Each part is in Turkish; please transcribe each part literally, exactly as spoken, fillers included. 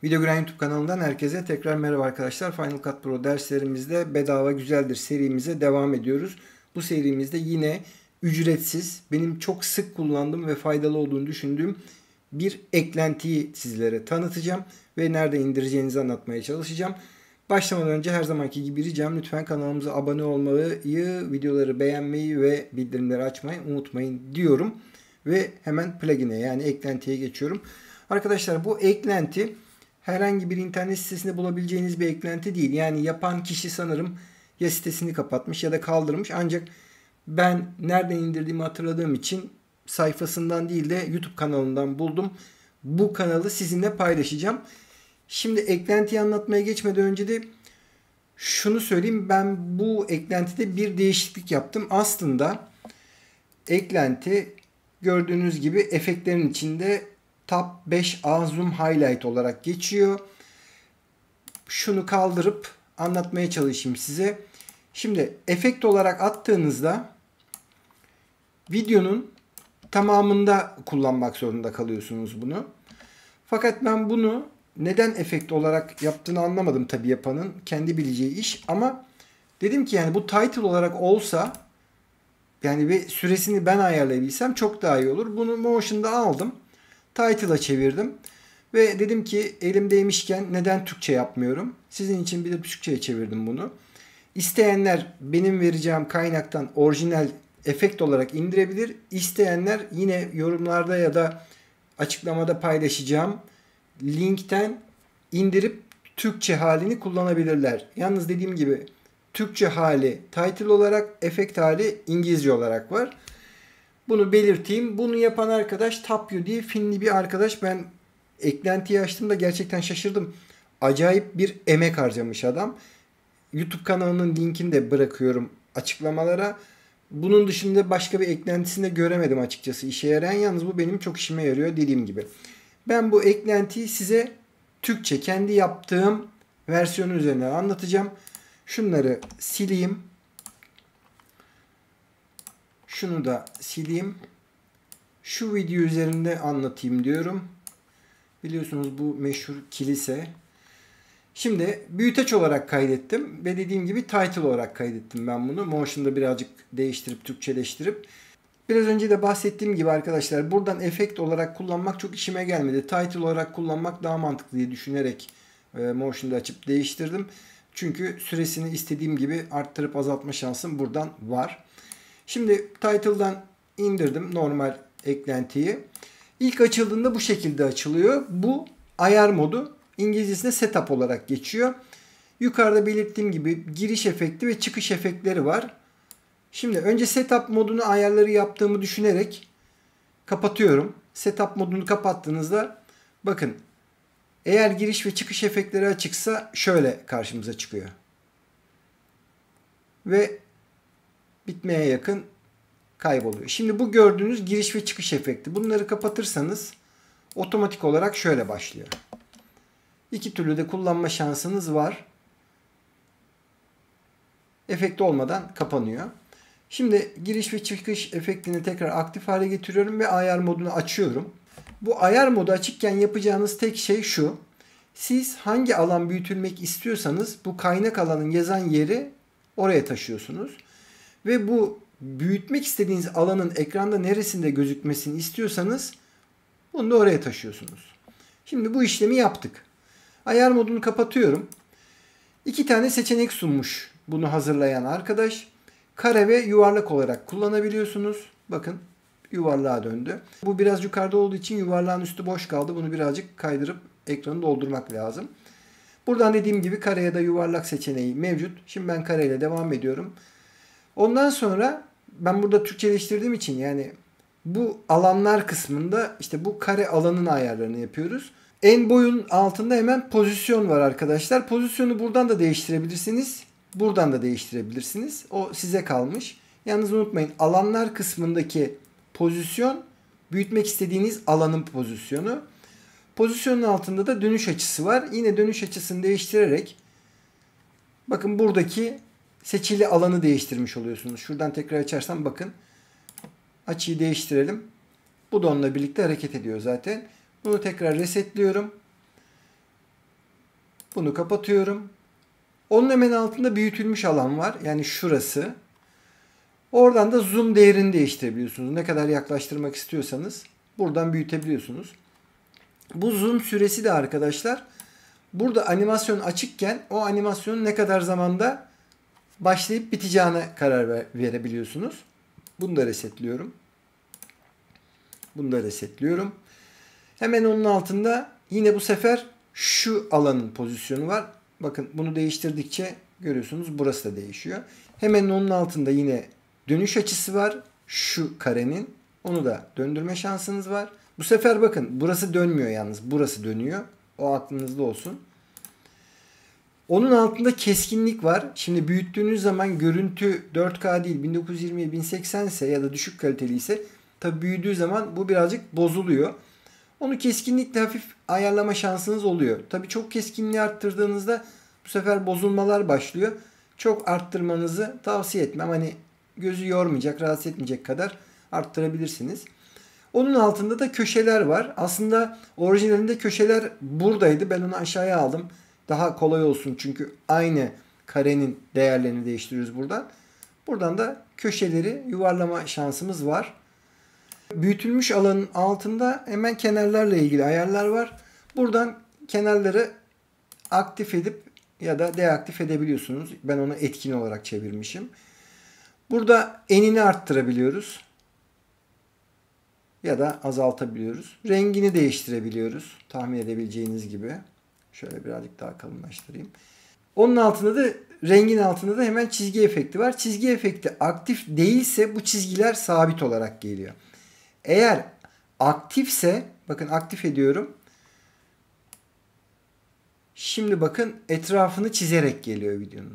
Videogran YouTube kanalından herkese tekrar merhaba arkadaşlar. Final Cut Pro derslerimizde bedava güzeldir serimize devam ediyoruz. Bu serimizde yine ücretsiz, benim çok sık kullandığım ve faydalı olduğunu düşündüğüm bir eklentiyi sizlere tanıtacağım ve nerede indireceğinizi anlatmaya çalışacağım. Başlamadan önce her zamanki gibi ricam, lütfen kanalımıza abone olmayı, videoları beğenmeyi ve bildirimleri açmayı unutmayın diyorum. Ve hemen plugin'e, yani eklentiye geçiyorum. Arkadaşlar, bu eklenti herhangi bir internet sitesinde bulabileceğiniz bir eklenti değil. Yani yapan kişi sanırım ya sitesini kapatmış ya da kaldırmış. Ancak ben nereden indirdiğimi hatırladığım için sayfasından değil de YouTube kanalından buldum. Bu kanalı sizinle paylaşacağım. Şimdi eklentiyi anlatmaya geçmeden önce de şunu söyleyeyim. Ben bu eklentide bir değişiklik yaptım. Aslında eklenti gördüğünüz gibi efektlerin içinde Tab beş A Zoom Highlight olarak geçiyor. Şunu kaldırıp anlatmaya çalışayım size. Şimdi efekt olarak attığınızda videonun tamamında kullanmak zorunda kalıyorsunuz bunu. Fakat ben bunu neden efekt olarak yaptığını anlamadım tabii, yapanın kendi bileceği iş. Ama dedim ki yani bu title olarak olsa, yani bir süresini ben ayarlayabilsem çok daha iyi olur. Bunu Motion'da aldım. Title'a çevirdim. Ve dedim ki elimdeymişken neden Türkçe yapmıyorum? Sizin için bir de Türkçe'ye çevirdim bunu. İsteyenler benim vereceğim kaynaktan orijinal efekt olarak indirebilir. İsteyenler yine yorumlarda ya da açıklamada paylaşacağım linkten indirip Türkçe halini kullanabilirler. Yalnız dediğim gibi Türkçe hali title olarak, efekt hali İngilizce olarak var. Bunu belirteyim. Bunu yapan arkadaş Tapio diye Finli bir arkadaş. Ben eklentiyi açtığımda gerçekten şaşırdım. Acayip bir emek harcamış adam. YouTube kanalının linkini de bırakıyorum açıklamalara. Bunun dışında başka bir eklentisini de göremedim açıkçası işe yarayan. Yalnız bu benim çok işime yarıyor dediğim gibi. Ben bu eklentiyi size Türkçe kendi yaptığım versiyonu üzerine anlatacağım. Şunları sileyim. Şunu da sileyim. Şu video üzerinde anlatayım diyorum. Biliyorsunuz bu meşhur kilise. Şimdi büyüteç olarak kaydettim. Ve dediğim gibi title olarak kaydettim ben bunu. Motion'da birazcık değiştirip Türkçeleştirip. Biraz önce de bahsettiğim gibi arkadaşlar, buradan efekt olarak kullanmak çok işime gelmedi. Title olarak kullanmak daha mantıklı diye düşünerek Motion'da açıp değiştirdim. Çünkü süresini istediğim gibi arttırıp azaltma şansım buradan var. Şimdi title'dan indirdim normal eklentiyi. İlk açıldığında bu şekilde açılıyor. Bu ayar modu, İngilizcesinde setup olarak geçiyor. Yukarıda belirttiğim gibi giriş efekti ve çıkış efektleri var. Şimdi önce setup modunu ayarları yaptığımı düşünerek kapatıyorum. Setup modunu kapattığınızda bakın, eğer giriş ve çıkış efektleri açıksa şöyle karşımıza çıkıyor. Ve bitmeye yakın kayboluyor. Şimdi bu gördüğünüz giriş ve çıkış efekti. Bunları kapatırsanız otomatik olarak şöyle başlıyor. İki türlü de kullanma şansınız var. Efekt olmadan kapanıyor. Şimdi giriş ve çıkış efektini tekrar aktif hale getiriyorum ve ayar modunu açıyorum. Bu ayar modu açıkken yapacağınız tek şey şu. Siz hangi alan büyütülmek istiyorsanız bu kaynak alanın yazan yeri oraya taşıyorsunuz. Ve bu büyütmek istediğiniz alanın ekranda neresinde gözükmesini istiyorsanız bunu da oraya taşıyorsunuz. Şimdi bu işlemi yaptık. Ayar modunu kapatıyorum. İki tane seçenek sunmuş bunu hazırlayan arkadaş. Kare ve yuvarlak olarak kullanabiliyorsunuz. Bakın, yuvarlığa döndü. Bu biraz yukarıda olduğu için yuvarlağın üstü boş kaldı. Bunu birazcık kaydırıp ekranı doldurmak lazım. Buradan dediğim gibi kare ya da yuvarlak seçeneği mevcut. Şimdi ben kareyle devam ediyorum. Ondan sonra ben burada Türkçeleştirdiğim için yani bu alanlar kısmında işte bu kare alanın ayarlarını yapıyoruz. En boyun altında hemen pozisyon var arkadaşlar. Pozisyonu buradan da değiştirebilirsiniz. Buradan da değiştirebilirsiniz. O size kalmış. Yalnız unutmayın, alanlar kısmındaki pozisyon büyütmek istediğiniz alanın pozisyonu. Pozisyonun altında da dönüş açısı var. Yine dönüş açısını değiştirerek bakın buradaki seçili alanı değiştirmiş oluyorsunuz. Şuradan tekrar açarsam bakın. Açıyı değiştirelim. Bu da onunla birlikte hareket ediyor zaten. Bunu tekrar resetliyorum. Bunu kapatıyorum. Onun hemen altında büyütülmüş alan var. Yani şurası. Oradan da zoom değerini değiştirebiliyorsunuz. Ne kadar yaklaştırmak istiyorsanız buradan büyütebiliyorsunuz. Bu zoom süresi de arkadaşlar burada animasyon açıkken o animasyonun ne kadar zamanda başlayıp biteceğine karar verebiliyorsunuz. Bunu da resetliyorum. Bunu da resetliyorum. Hemen onun altında yine bu sefer şu alanın pozisyonu var. Bakın bunu değiştirdikçe görüyorsunuz burası da değişiyor. Hemen onun altında yine dönüş açısı var. Şu karenin. Onu da döndürme şansınız var. Bu sefer bakın burası dönmüyor yalnız. Burası dönüyor. O aklınızda olsun. Onun altında keskinlik var. Şimdi büyüttüğünüz zaman görüntü dört K değil bin dokuz yüz yirmi bin seksen ise ya da düşük kaliteli ise tabi büyüdüğü zaman bu birazcık bozuluyor. Onu keskinlikle hafif ayarlama şansınız oluyor. Tabi çok keskinliği arttırdığınızda bu sefer bozulmalar başlıyor. Çok arttırmanızı tavsiye etmem. Hani gözü yormayacak, rahatsız etmeyecek kadar arttırabilirsiniz. Onun altında da köşeler var. Aslında orijinalinde köşeler buradaydı. Ben onu aşağıya aldım. Daha kolay olsun çünkü aynı karenin değerlerini değiştiriyoruz buradan. Buradan da köşeleri yuvarlama şansımız var. Büyütülmüş alanın altında hemen kenarlarla ilgili ayarlar var. Buradan kenarları aktif edip ya da deaktif edebiliyorsunuz. Ben onu etkin olarak çevirmişim. Burada enini arttırabiliyoruz. Ya da azaltabiliyoruz. Rengini değiştirebiliyoruz. Tahmin edebileceğiniz gibi. Şöyle birazcık daha kalınlaştırayım. Onun altında da rengin altında da hemen çizgi efekti var. Çizgi efekti aktif değilse bu çizgiler sabit olarak geliyor. Eğer aktifse bakın aktif ediyorum. Şimdi bakın etrafını çizerek geliyor videonun.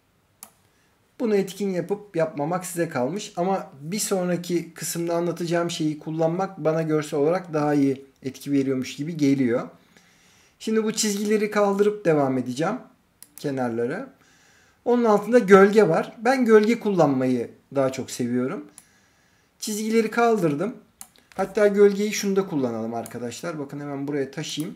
Bunu etkin yapıp yapmamak size kalmış. Ama bir sonraki kısımda anlatacağım şeyi kullanmak bana görsel olarak daha iyi etki veriyormuş gibi geliyor. Şimdi bu çizgileri kaldırıp devam edeceğim. Kenarları. Onun altında gölge var. Ben gölge kullanmayı daha çok seviyorum. Çizgileri kaldırdım. Hatta gölgeyi şunda kullanalım arkadaşlar. Bakın hemen buraya taşıyayım.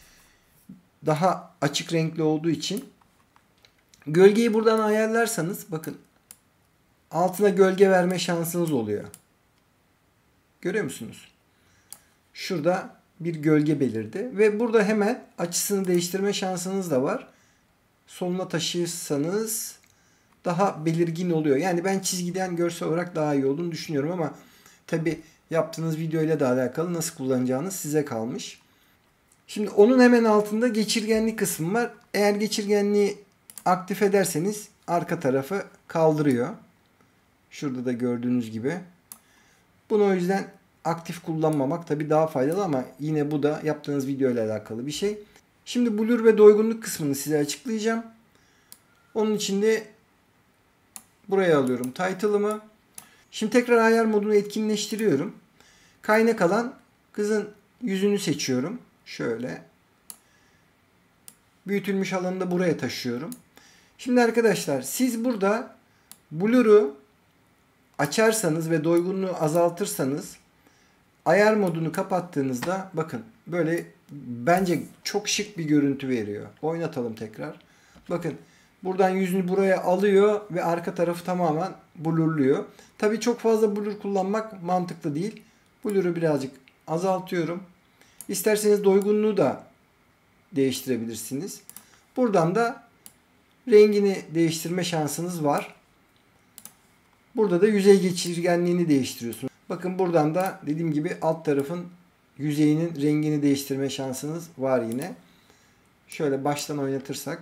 Daha açık renkli olduğu için. Gölgeyi buradan ayarlarsanız bakın altına gölge verme şansınız oluyor. Görüyor musunuz? Şurada bir gölge belirdi. Ve burada hemen açısını değiştirme şansınız da var. Soluna taşırsanız daha belirgin oluyor. Yani ben çizgiden görsel olarak daha iyi olduğunu düşünüyorum ama tabi yaptığınız video ile de alakalı nasıl kullanacağınız size kalmış. Şimdi onun hemen altında geçirgenlik kısmı var. Eğer geçirgenliği aktif ederseniz arka tarafı kaldırıyor. Şurada da gördüğünüz gibi. Bunu o yüzden aktif kullanmamak tabi daha faydalı ama yine bu da yaptığınız video ile alakalı bir şey. Şimdi blur ve doygunluk kısmını size açıklayacağım. Onun için de buraya alıyorum title'ımı. Şimdi tekrar ayar modunu etkinleştiriyorum. Kaynak alan kızın yüzünü seçiyorum. Şöyle. Büyütülmüş alanı da buraya taşıyorum. Şimdi arkadaşlar siz burada blur'u açarsanız ve doygunluğu azaltırsanız ayar modunu kapattığınızda bakın böyle bence çok şık bir görüntü veriyor. Oynatalım tekrar. Bakın buradan yüzünü buraya alıyor ve arka tarafı tamamen blurluyor. Tabii çok fazla blur kullanmak mantıklı değil. Blur'u birazcık azaltıyorum. İsterseniz doygunluğu da değiştirebilirsiniz. Buradan da rengini değiştirme şansınız var. Burada da yüzey geçirgenliğini değiştiriyorsunuz. Bakın buradan da dediğim gibi alt tarafın yüzeyinin rengini değiştirme şansınız var yine. Şöyle baştan oynatırsak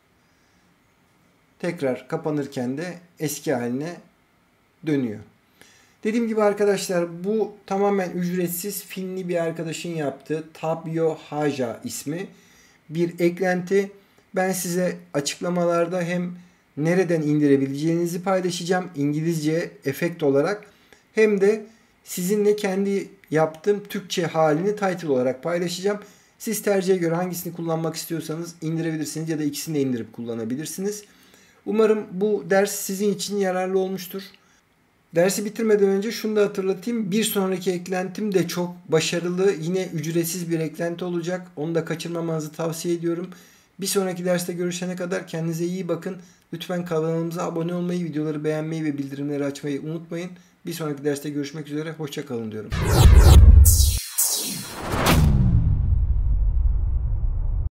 tekrar kapanırken de eski haline dönüyor. Dediğim gibi arkadaşlar bu tamamen ücretsiz Finli bir arkadaşın yaptığı Tabio Haja ismi bir eklenti. Ben size açıklamalarda hem nereden indirebileceğinizi paylaşacağım İngilizce efekt olarak hem de sizinle kendi yaptığım Türkçe halini title olarak paylaşacağım. Siz tercihe göre hangisini kullanmak istiyorsanız indirebilirsiniz ya da ikisini de indirip kullanabilirsiniz. Umarım bu ders sizin için yararlı olmuştur. Dersi bitirmeden önce şunu da hatırlatayım. Bir sonraki eklentim de çok başarılı. Yine ücretsiz bir eklenti olacak. Onu da kaçırmamanızı tavsiye ediyorum. Bir sonraki derste görüşene kadar kendinize iyi bakın. Lütfen kanalımıza abone olmayı, videoları beğenmeyi ve bildirimleri açmayı unutmayın. Bir sonraki derste görüşmek üzere. Hoşça kalın diyorum.